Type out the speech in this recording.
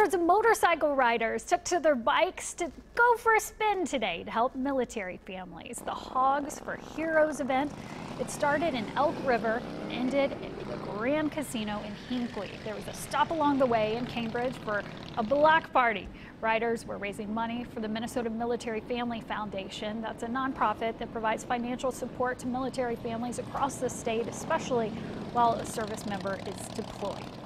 Hundreds of motorcycle riders took to their bikes to go for a spin today to help military families. The Hogs for Heroes event, it started in Elk River and ended at the Grand Casino in Hinckley. There was a stop along the way in Cambridge for a block party. Riders were raising money for the Minnesota Military Family Foundation. That's a nonprofit that provides financial support to military families across the state, especially while a service member is deployed.